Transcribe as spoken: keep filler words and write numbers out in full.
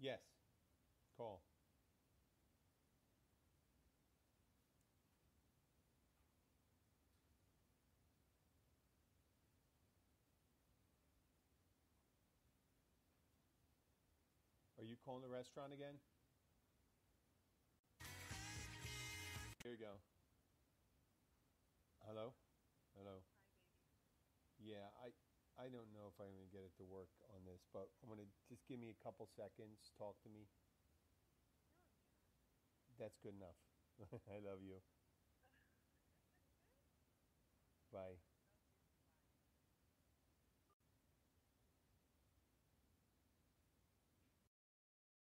Yes. Call. Are you calling the restaurant again? Here you go. Hello? Hello. Yeah, I I don't know if I'm going to get it to work on this, but I'm going to just give me a couple seconds. Talk to me. That's good enough. I love you. Bye.